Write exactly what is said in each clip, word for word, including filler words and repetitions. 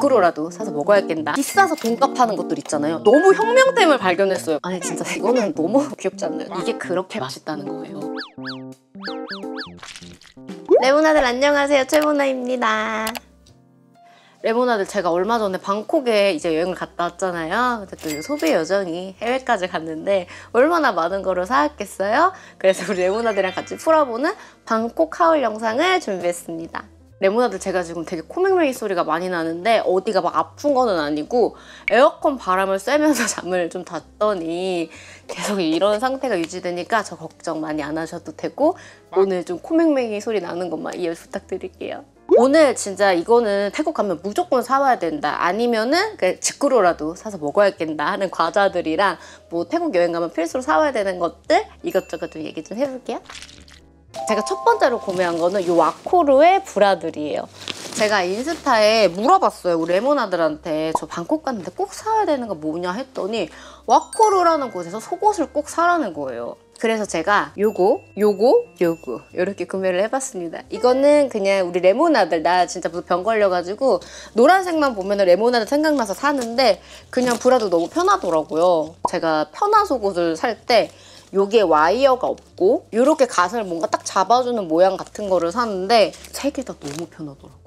직구로라도 사서 먹어야겠다. 비싸서 돈값 하는 것들 있잖아요. 너무 혁명템을 발견했어요. 아니 진짜 이거는 너무 귀엽지 않나요? 이게 그렇게 맛있다는 거예요. 레모나들 안녕하세요, 최모나입니다. 레모나들 제가 얼마 전에 방콕에 이제 여행을 갔다 왔잖아요. 근데 또 소비 여정이 해외까지 갔는데 얼마나 많은 거를 사왔겠어요? 그래서 우리 레모나들이랑 같이 풀어보는 방콕 하울 영상을 준비했습니다. 레모나들 제가 지금 되게 코맹맹이 소리가 많이 나는데 어디가 막 아픈 거는 아니고 에어컨 바람을 쐬면서 잠을 좀 잤더니 계속 이런 상태가 유지되니까 저 걱정 많이 안 하셔도 되고 오늘 좀 코맹맹이 소리 나는 것만 이해 부탁드릴게요. 오늘 진짜 이거는 태국 가면 무조건 사와야 된다, 아니면은 직구로라도 사서 먹어야겠다 하는 과자들이랑 뭐 태국 여행 가면 필수로 사와야 되는 것들 이것저것 좀 얘기 좀 해볼게요. 제가 첫 번째로 구매한 거는 이 와코르의 브라들이에요. 제가 인스타에 물어봤어요. 우리 레모나들한테 저 방콕 갔는데 꼭 사야 되는 거 뭐냐 했더니 와코르라는 곳에서 속옷을 꼭 사라는 거예요. 그래서 제가 요거, 요거, 요거 이렇게 구매를 해봤습니다. 이거는 그냥 우리 레모나들, 나 진짜 무슨 병 걸려가지고 노란색만 보면 레모나들 생각나서 사는데 그냥 브라도 너무 편하더라고요. 제가 편한 속옷을 살 때 요게 와이어가 없고 이렇게 가슴을 뭔가 딱 잡아주는 모양 같은 거를 사는데 세 개 다 너무 편하더라고요.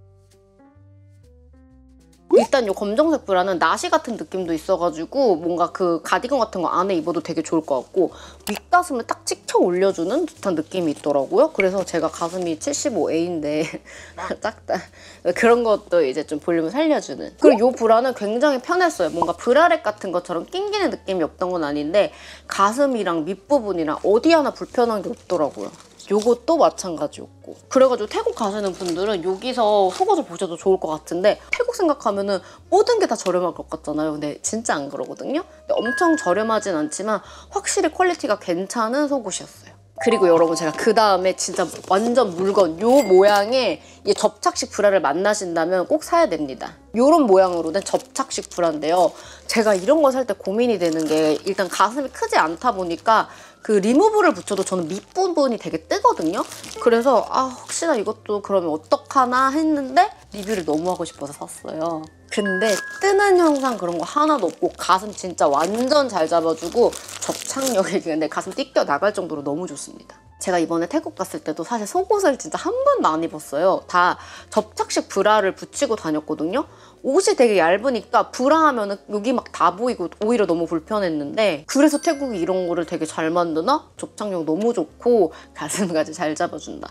일단 이 검정색 브라는 나시 같은 느낌도 있어가지고 뭔가 그 가디건 같은 거 안에 입어도 되게 좋을 것 같고 윗가슴을 딱 찍혀 올려주는 듯한 느낌이 있더라고요. 그래서 제가 가슴이 칠십오 에이인데 작다. 그런 것도 이제 좀 볼륨을 살려주는. 그리고 이 브라는 굉장히 편했어요. 뭔가 브라렛 같은 것처럼 낑기는 느낌이 없던 건 아닌데 가슴이랑 밑부분이랑 어디 하나 불편한 게 없더라고요. 요것도 마찬가지였고. 그래가지고 태국 가시는 분들은 여기서 속옷을 보셔도 좋을 것 같은데 태국 생각하면은 모든 게 다 저렴할 것 같잖아요. 근데 진짜 안 그러거든요. 근데 엄청 저렴하진 않지만 확실히 퀄리티가 괜찮은 속옷이었어요. 그리고 여러분 제가 그 다음에 진짜 완전 물건 요 모양의 이 접착식 브라를 만나신다면 꼭 사야 됩니다. 요런 모양으로 된 접착식 브라인데요. 제가 이런 거 살 때 고민이 되는 게 일단 가슴이 크지 않다 보니까 그 리무브를 붙여도 저는 밑부분이 되게 뜨거든요. 그래서 아 혹시나 이것도 그러면 어떡하나 했는데 리뷰를 너무 하고 싶어서 샀어요. 근데 뜨는 현상 그런 거 하나도 없고 가슴 진짜 완전 잘 잡아주고 접착력이 근데 가슴 띠껴 나갈 정도로 너무 좋습니다. 제가 이번에 태국 갔을 때도 사실 속옷을 진짜 한 번도 안 입었어요. 다 접착식 브라를 붙이고 다녔거든요. 옷이 되게 얇으니까 브라 하면은 여기 막 다 보이고 오히려 너무 불편했는데 그래서 태국이 이런 거를 되게 잘 만드나? 접착력 너무 좋고 가슴까지 잘 잡아준다.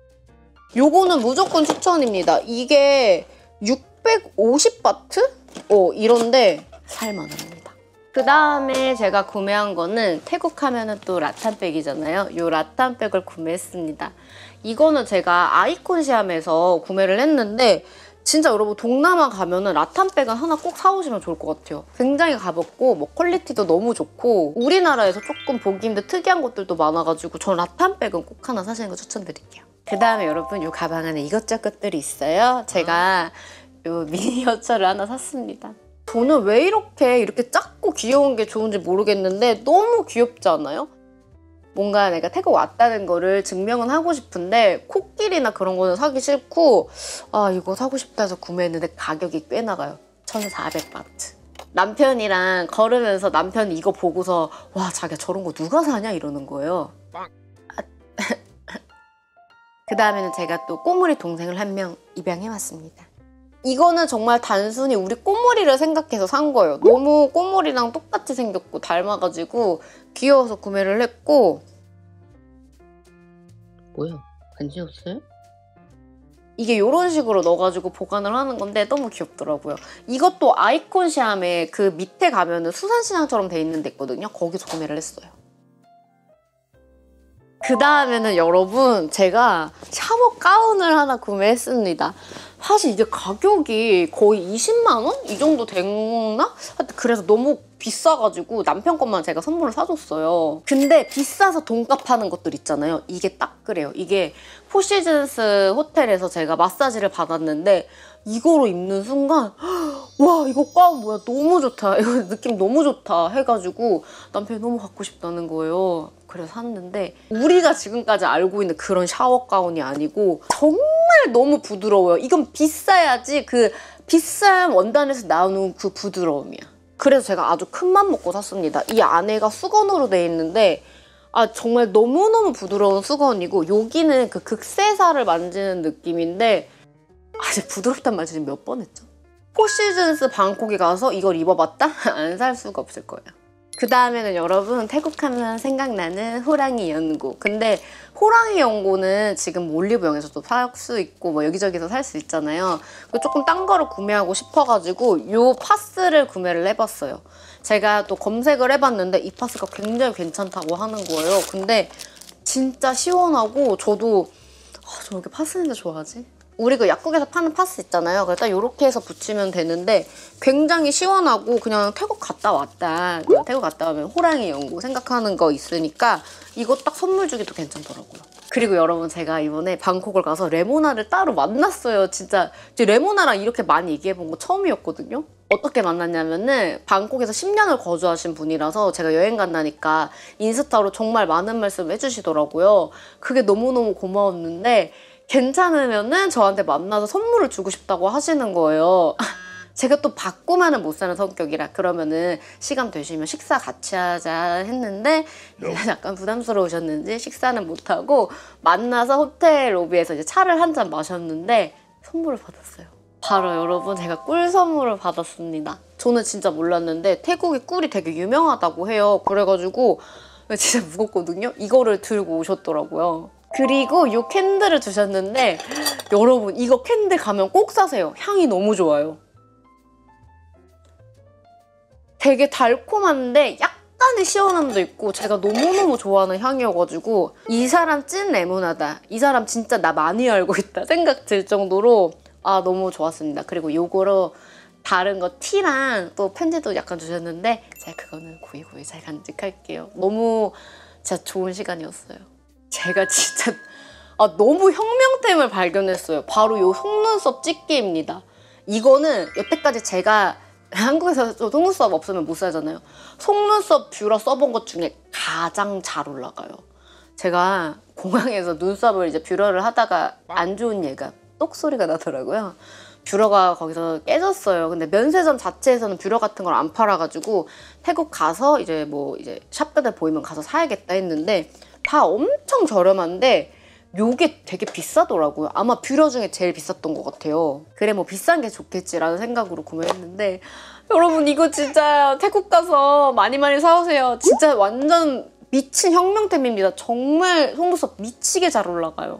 요거는 무조건 추천입니다. 이게 육백오십 바트? 어 이런데 살만합니다. 그 다음에 제가 구매한 거는 태국 하면은 또 라탄백이잖아요. 이 라탄백을 구매했습니다. 이거는 제가 아이콘 시암에서 구매를 했는데 진짜 여러분 동남아 가면은 라탄백은 하나 꼭 사오시면 좋을 것 같아요. 굉장히 가볍고 뭐 퀄리티도 너무 좋고 우리나라에서 조금 보기 힘든 특이한 것들도 많아가지고 전 라탄백은 꼭 하나 사시는 거 추천드릴게요. 그 다음에 여러분 이 가방 안에 이것저것들이 있어요. 제가 이 미니어처를 하나 샀습니다. 저는 왜 이렇게 이렇게 작고 귀여운 게 좋은지 모르겠는데 너무 귀엽지 않아요? 뭔가 내가 태국 왔다는 거를 증명은 하고 싶은데 코끼리나 그런 거는 사기 싫고 아 이거 사고 싶다 해서 구매했는데 가격이 꽤 나가요. 천사백 바트. 남편이랑 걸으면서 남편이 이거 보고서 와 자기야 저런 거 누가 사냐 이러는 거예요. 아, 그 다음에는 제가 또 꼬물이 동생을 한 명 입양해왔습니다. 이거는 정말 단순히 우리 꼬물이를 생각해서 산 거예요. 너무 꼬물이랑 똑같이 생겼고 닮아가지고 귀여워서 구매를 했고 뭐야? 안 지웠어요? 이게 이런 식으로 넣어가지고 보관을 하는 건데 너무 귀엽더라고요. 이것도 아이콘 시암에 그 밑에 가면은 수산시장처럼 돼 있는 데 있거든요. 거기서 구매를 했어요. 그 다음에는 여러분 제가 샤워 가운을 하나 구매했습니다. 사실 이게 가격이 거의 이십만 원? 이 정도 됐나? 하여튼 그래서 너무 비싸가지고 남편 것만 제가 선물을 사줬어요. 근데 비싸서 돈값 하는 것들 있잖아요. 이게 딱 그래요. 이게 포시즌스 호텔에서 제가 마사지를 받았는데 이거로 입는 순간 와 이거 가운 뭐야 너무 좋다. 이거 느낌 너무 좋다 해가지고 남편이 너무 갖고 싶다는 거예요. 그래서 샀는데 우리가 지금까지 알고 있는 그런 샤워 가운이 아니고 정말 너무 부드러워요. 이건 비싸야지 그 비싼 원단에서 나오는 그 부드러움이야. 그래서 제가 아주 큰 맘 먹고 샀습니다. 이 안에가 수건으로 돼 있는데 아 정말 너무너무 부드러운 수건이고 여기는 그 극세사를 만지는 느낌인데 아직 부드럽단 말 지금 몇 번 했죠? 포시즌스 방콕에 가서 이걸 입어봤다? 안 살 수가 없을 거예요. 그 다음에는 여러분 태국하면 생각나는 호랑이 연고. 근데 호랑이 연고는 지금 올리브영에서도 살 수 있고 뭐 여기저기서 살 수 있잖아요. 조금 딴 거를 구매하고 싶어가지고 요 파스를 구매를 해봤어요. 제가 또 검색을 해봤는데 이 파스가 굉장히 괜찮다고 하는 거예요. 근데 진짜 시원하고 저도 아, 저 왜 이렇게 파스 냄새 좋아하지? 우리 그 약국에서 파는 파스 있잖아요. 그래서 딱 이렇게 해서 붙이면 되는데 굉장히 시원하고 그냥 태국 갔다 왔다. 태국 갔다 오면 호랑이 연고 생각하는 거 있으니까 이거 딱 선물 주기도 괜찮더라고요. 그리고 여러분 제가 이번에 방콕을 가서 레모나를 따로 만났어요. 진짜 레모나랑 이렇게 많이 얘기해본 거 처음이었거든요. 어떻게 만났냐면은 방콕에서 십 년을 거주하신 분이라서 제가 여행 간다니까 인스타로 정말 많은 말씀 해주시더라고요. 그게 너무너무 고마웠는데 괜찮으면은 저한테 만나서 선물을 주고 싶다고 하시는 거예요. 제가 또 받고만은 못 사는 성격이라 그러면은 시간 되시면 식사 같이 하자 했는데 약간 부담스러우셨는지 식사는 못하고 만나서 호텔 로비에서 이제 차를 한 잔 마셨는데 선물을 받았어요. 바로 여러분 제가 꿀 선물을 받았습니다. 저는 진짜 몰랐는데 태국에 꿀이 되게 유명하다고 해요. 그래가지고 진짜 무겁거든요. 이거를 들고 오셨더라고요. 그리고 이 캔들을 주셨는데 여러분 이거 캔들 가면 꼭 사세요. 향이 너무 좋아요. 되게 달콤한데 약간의 시원함도 있고 제가 너무너무 좋아하는 향이어가지고 이 사람 찐 레모나다. 이 사람 진짜 나 많이 알고 있다 생각 들 정도로 아 너무 좋았습니다. 그리고 요거로 다른 거 티랑 또 편지도 약간 주셨는데 제가 그거는 고이고이 잘 간직할게요. 너무 진짜 좋은 시간이었어요. 제가 진짜 아, 너무 혁명템을 발견했어요. 바로 요 속눈썹 집게입니다. 이거는 여태까지 제가 한국에서 속눈썹 없으면 못 살잖아요. 속눈썹 뷰러 써본 것 중에 가장 잘 올라가요. 제가 공항에서 눈썹을 이제 뷰러를 하다가 안 좋은 예감, 똑 소리가 나더라고요. 뷰러가 거기서 깨졌어요. 근데 면세점 자체에서는 뷰러 같은 걸 안 팔아가지고 태국 가서 이제 뭐 이제 샵들 보이면 가서 사야겠다 했는데 다 엄청 저렴한데 요게 되게 비싸더라고요. 아마 뷰러 중에 제일 비쌌던 것 같아요. 그래 뭐 비싼 게 좋겠지라는 생각으로 구매했는데 여러분 이거 진짜 태국 가서 많이 많이 사오세요. 진짜 완전 미친 혁명템입니다. 정말 속눈썹 미치게 잘 올라가요.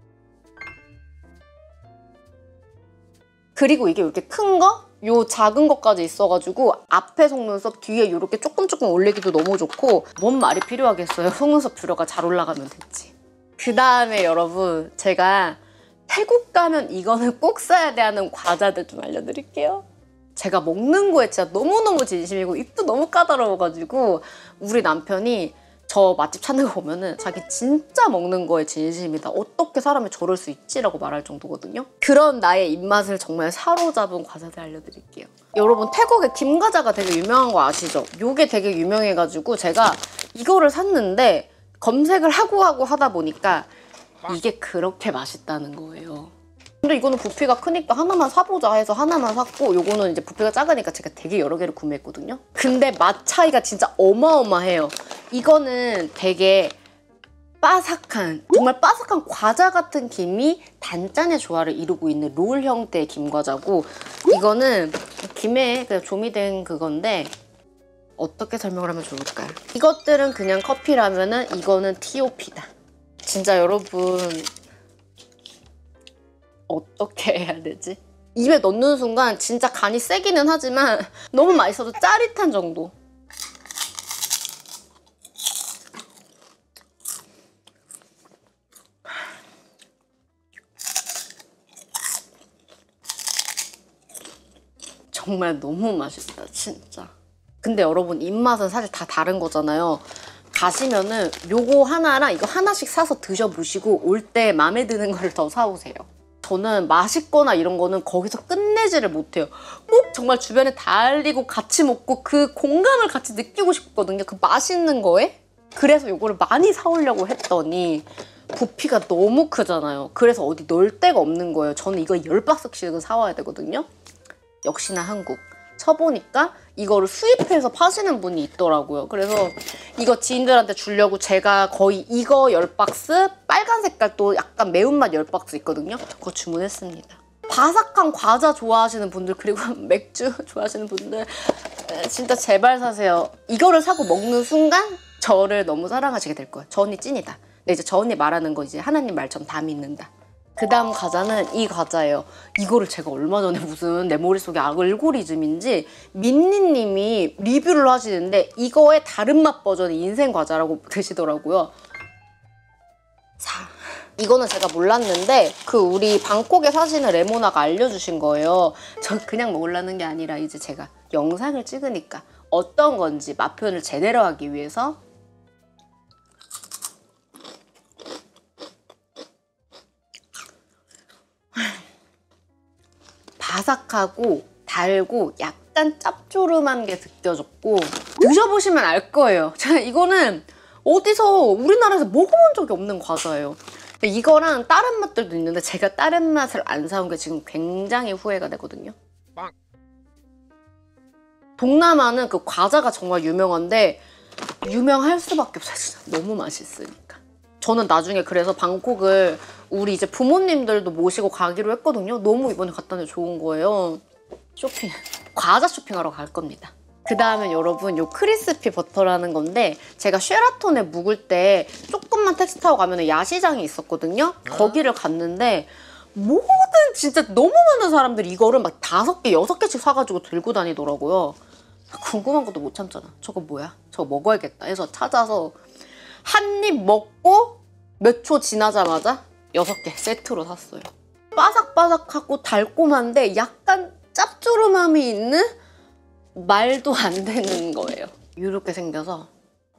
그리고 이게 이렇게 큰 거? 요 작은 것까지 있어가지고 앞에 속눈썹 뒤에 이렇게 조금 조금 올리기도 너무 좋고 뭔 말이 필요하겠어요. 속눈썹 뷰러가 잘 올라가면 됐지. 그 다음에 여러분 제가 태국 가면 이거는 꼭 사야 돼 하는 과자들 좀 알려드릴게요. 제가 먹는 거에 진짜 너무너무 진심이고 입도 너무 까다로워가지고 우리 남편이 저 맛집 찾는 거 보면은 자기 진짜 먹는 거에 진심이다. 어떻게 사람이 저럴 수 있지라고 말할 정도거든요. 그런 나의 입맛을 정말 사로잡은 과자들 알려드릴게요. 여러분 태국에 김과자가 되게 유명한 거 아시죠? 요게 되게 유명해가지고 제가 이거를 샀는데 검색을 하고 하고 하다 보니까 이게 그렇게 맛있다는 거예요. 근데 이거는 부피가 크니까 하나만 사보자 해서 하나만 샀고 요거는 이제 부피가 작으니까 제가 되게 여러 개를 구매했거든요. 근데 맛 차이가 진짜 어마어마해요. 이거는 되게 바삭한, 정말 바삭한 과자 같은 김이 단짠의 조화를 이루고 있는 롤 형태의 김과자고 이거는 김에 그냥 조미된 그건데 어떻게 설명을 하면 좋을까요? 이것들은 그냥 커피라면은 이거는 티오피다. 진짜 여러분 어떻게 해야 되지? 입에 넣는 순간 진짜 간이 세기는 하지만 너무 맛있어서 짜릿한 정도. 정말 너무 맛있다 진짜. 근데 여러분 입맛은 사실 다 다른 거잖아요. 가시면은 요거 하나랑 이거 하나씩 사서 드셔보시고 올 때 마음에 드는 걸 더 사오세요. 저는 맛있거나 이런 거는 거기서 끝내지를 못해요. 꼭 정말 주변에 다 알리고 같이 먹고 그 공감을 같이 느끼고 싶거든요. 그 맛있는 거에. 그래서 요거를 많이 사오려고 했더니 부피가 너무 크잖아요. 그래서 어디 넣을 데가 없는 거예요. 저는 이거 열 박스씩은 사와야 되거든요. 역시나 한국. 쳐보니까 이거를 수입해서 파시는 분이 있더라고요. 그래서 이거 지인들한테 주려고 제가 거의 이거 열 박스, 빨간 색깔 또 약간 매운맛 열 박스 있거든요. 그거 주문했습니다. 바삭한 과자 좋아하시는 분들, 그리고 맥주 좋아하시는 분들 진짜 제발 사세요. 이거를 사고 먹는 순간 저를 너무 사랑하시게 될 거예요. 저 언니 찐이다. 근데 이제 저 언니 말하는 거 이제 하나님 말처럼 다 믿는다. 그 다음 과자는 이 과자예요. 이거를 제가 얼마 전에 무슨 내 머릿속에 알고리즘인지 민니님이 리뷰를 하시는데 이거의 다른 맛 버전이 인생 과자라고 드시더라고요. 자, 이거는 제가 몰랐는데 그 우리 방콕에 사시는 레모나가 알려주신 거예요. 저 그냥 먹으려는 게 아니라 이제 제가 영상을 찍으니까 어떤 건지 맛 표현을 제대로 하기 위해서 바삭하고 달고 약간 짭조름한 게 느껴졌고 드셔보시면 알 거예요. 제가 이거는 어디서 우리나라에서 먹어본 적이 없는 과자예요. 이거랑 다른 맛들도 있는데 제가 다른 맛을 안 사온 게 지금 굉장히 후회가 되거든요. 동남아는 그 과자가 정말 유명한데 유명할 수밖에 없어요. 진짜 너무 맛있으니까. 저는 나중에 그래서 방콕을 우리 이제 부모님들도 모시고 가기로 했거든요. 너무 이번에 갔다는데 좋은 거예요. 쇼핑, 과자 쇼핑하러 갈 겁니다. 그 다음에 여러분 요 크리스피 버터라는 건데 제가 쉐라톤에 묵을 때 조금만 택시 타고 가면 야시장이 있었거든요. 거기를 갔는데 모든 진짜 너무 많은 사람들이 이거를 막 다섯 개, 여섯 개씩 사가지고 들고 다니더라고요. 궁금한 것도 못 참잖아. 저거 뭐야? 저거 먹어야겠다 해서 찾아서 한 입 먹고 몇 초 지나자마자 여섯 개 세트로 샀어요. 바삭바삭하고 달콤한데 약간 짭조름함이 있는 말도 안 되는 거예요. 이렇게 생겨서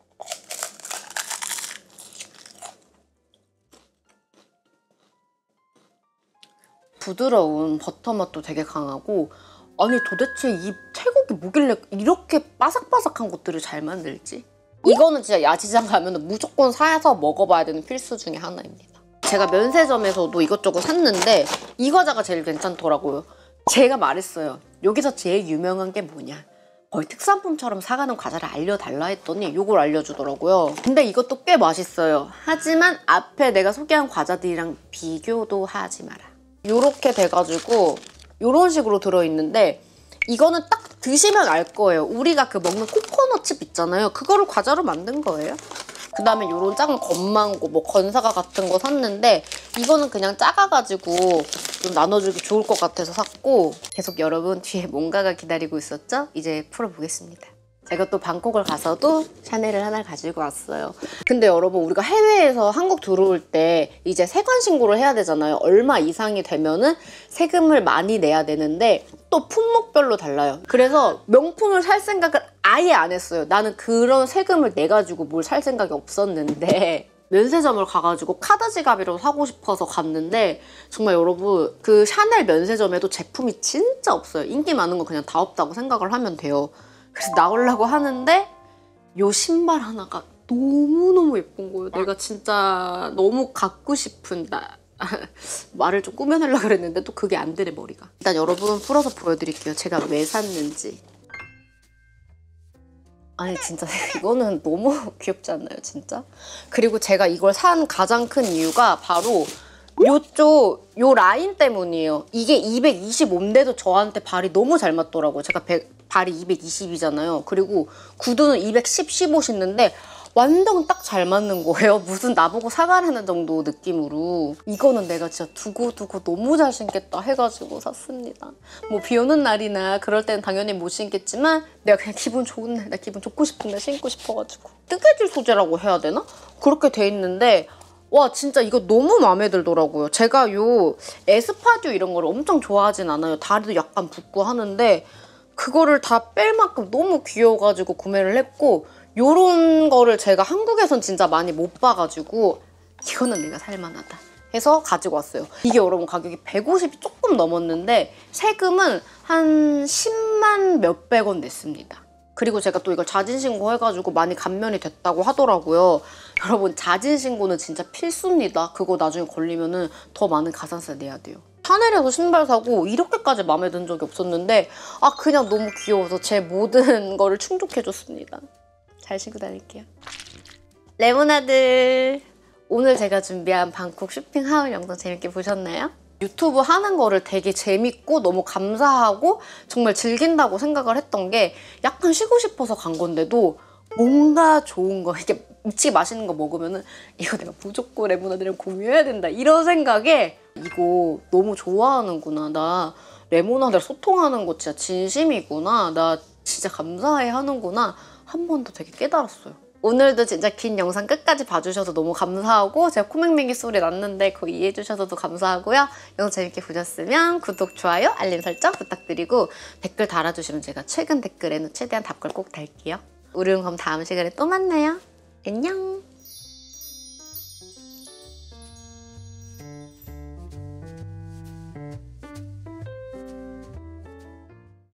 부드러운 버터 맛도 되게 강하고 아니 도대체 이 태국이 뭐길래 이렇게 바삭바삭한 것들을 잘 만들지? 이거는 진짜 야시장 가면 무조건 사서 먹어봐야 되는 필수 중에 하나입니다. 제가 면세점에서도 이것저것 샀는데 이 과자가 제일 괜찮더라고요. 제가 말했어요. 여기서 제일 유명한 게 뭐냐? 거의 특산품처럼 사가는 과자를 알려달라 했더니 이걸 알려주더라고요. 근데 이것도 꽤 맛있어요. 하지만 앞에 내가 소개한 과자들이랑 비교도 하지 마라. 이렇게 돼가지고 이런 식으로 들어있는데 이거는 딱 드시면 알 거예요. 우리가 그 먹는 코코넛칩 있잖아요. 그거를 과자로 만든 거예요. 그 다음에 이런 작은 건망고, 뭐 건사과 같은 거 샀는데 이거는 그냥 작아가지고 좀 나눠주기 좋을 것 같아서 샀고 계속 여러분 뒤에 뭔가가 기다리고 있었죠? 이제 풀어보겠습니다. 제가 또 방콕을 가서도 샤넬을 하나 가지고 왔어요. 근데 여러분 우리가 해외에서 한국 들어올 때 이제 세관 신고를 해야 되잖아요. 얼마 이상이 되면은 세금을 많이 내야 되는데 또 품목별로 달라요. 그래서 명품을 살 생각을 아예 안 했어요. 나는 그런 세금을 내가지고 뭘 살 생각이 없었는데 면세점을 가가지고 카드 지갑이라도 사고 싶어서 갔는데 정말 여러분 그 샤넬 면세점에도 제품이 진짜 없어요. 인기 많은 거 그냥 다 없다고 생각을 하면 돼요. 그래서 나오려고 하는데 요 신발 하나가 너무너무 예쁜 거예요. 내가 진짜 너무 갖고 싶은 나 말을 좀 꾸며내려고 그랬는데 또 그게 안 되네 머리가. 일단 여러분 풀어서 보여드릴게요. 제가 왜 샀는지. 아니 진짜 이거는 너무 귀엽지 않나요 진짜? 그리고 제가 이걸 산 가장 큰 이유가 바로 요쪽 요 라인 때문이에요. 이게 이백이십오인데도 저한테 발이 너무 잘 맞더라고요. 제가 백, 발이 이백이십이잖아요. 그리고 구두는 이백십, 십오 신는데 완전 딱 잘 맞는 거예요. 무슨 나보고 사가라는 정도 느낌으로. 이거는 내가 진짜 두고두고 너무 잘 신겠다 해가지고 샀습니다. 뭐 비 오는 날이나 그럴 때는 당연히 못 신겠지만 내가 그냥 기분 좋은 날, 나 기분 좋고 싶은 날 신고 싶어가지고. 뜨개질 소재라고 해야 되나? 그렇게 돼 있는데 와 진짜 이거 너무 마음에 들더라고요. 제가 요 에스파듀 이런 거를 엄청 좋아하진 않아요. 다리도 약간 붓고 하는데 그거를 다 뺄 만큼 너무 귀여워가지고 구매를 했고 요런 거를 제가 한국에선 진짜 많이 못 봐가지고 이거는 내가 살만하다 해서 가지고 왔어요. 이게 여러분 가격이 백오십이 조금 넘었는데 세금은 한 십만 몇백 원 냈습니다. 그리고 제가 또 이걸 자진신고 해가지고 많이 감면이 됐다고 하더라고요. 여러분 자진신고는 진짜 필수입니다. 그거 나중에 걸리면은 더 많은 가산세 내야 돼요. 샤넬에서 신발 사고 이렇게까지 마음에 든 적이 없었는데 아 그냥 너무 귀여워서 제 모든 거를 충족해줬습니다. 잘 신고 다닐게요. 레모나들, 오늘 제가 준비한 방콕 쇼핑 하울 영상 재밌게 보셨나요? 유튜브 하는 거를 되게 재밌고 너무 감사하고 정말 즐긴다고 생각을 했던 게 약간 쉬고 싶어서 간 건데도 뭔가 좋은 거, 이게 미치게 맛있는 거 먹으면은 이거 내가 무조건 레모나들이랑 공유해야 된다 이런 생각에 이거 너무 좋아하는구나, 나 레모나들 소통하는 거 진짜 진심이구나, 나 진짜 감사해 하는구나 한 번 더 되게 깨달았어요. 오늘도 진짜 긴 영상 끝까지 봐주셔서 너무 감사하고 제가 코맹맹이 소리 났는데 그거 이해해주셔서도 감사하고요. 영상 재밌게 보셨으면 구독, 좋아요, 알림 설정 부탁드리고 댓글 달아주시면 제가 최근 댓글에는 최대한 답글 꼭 달게요. 우리 그럼 다음 시간에 또 만나요. 안녕.